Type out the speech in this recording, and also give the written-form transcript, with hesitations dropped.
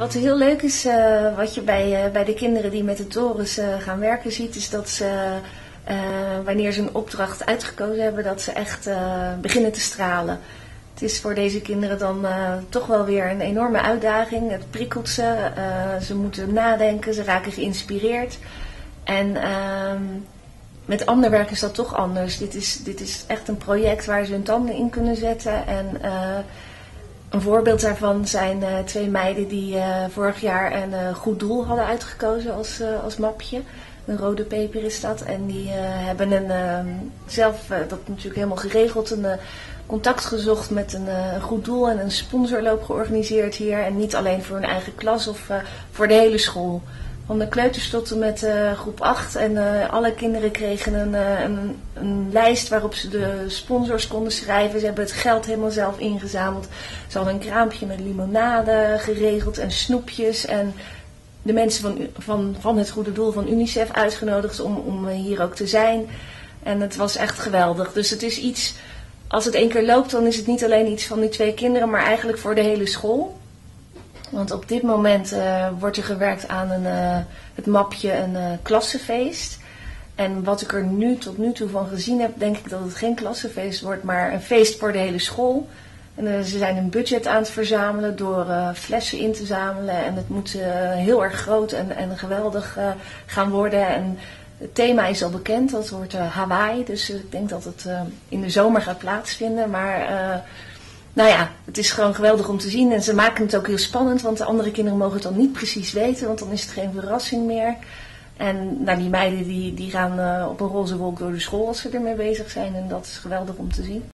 Wat heel leuk is, wat je bij de kinderen die met de torens gaan werken ziet, is dat ze wanneer ze een opdracht uitgekozen hebben, dat ze echt beginnen te stralen. Het is voor deze kinderen dan toch wel weer een enorme uitdaging. Het prikkelt ze, ze moeten nadenken, ze raken geïnspireerd. En met ander werk is dat toch anders. Dit is echt een project waar ze hun tanden in kunnen zetten. En een voorbeeld daarvan zijn 2 meiden die vorig jaar een goed doel hadden uitgekozen als mapje. Een rode peper is dat. En die hebben zelf dat natuurlijk helemaal geregeld, een contact gezocht met een goed doel en een sponsorloop georganiseerd hier. En niet alleen voor hun eigen klas of voor de hele school. Van de kleuters tot en met groep 8. En alle kinderen kregen een lijst waarop ze de sponsors konden schrijven. Ze hebben het geld helemaal zelf ingezameld. Ze hadden een kraampje met limonade geregeld en snoepjes. En de mensen van het goede doel van UNICEF uitgenodigd om hier ook te zijn. En het was echt geweldig. Dus het is iets, als het 1 keer loopt, dan is het niet alleen iets van die 2 kinderen, maar eigenlijk voor de hele school. Want op dit moment wordt er gewerkt aan het mapje een klassenfeest. En wat ik er tot nu toe van gezien heb, denk ik dat het geen klassenfeest wordt, maar een feest voor de hele school. En ze zijn een budget aan het verzamelen door flessen in te zamelen. En het moet heel erg groot en geweldig gaan worden. En het thema is al bekend, dat wordt Hawaii. Dus ik denk dat het in de zomer gaat plaatsvinden. Maar nou ja, het is gewoon geweldig om te zien. En ze maken het ook heel spannend, want de andere kinderen mogen het dan niet precies weten. Want dan is het geen verrassing meer. En nou, die meiden die gaan op een roze wolk door de school als ze ermee bezig zijn. En dat is geweldig om te zien.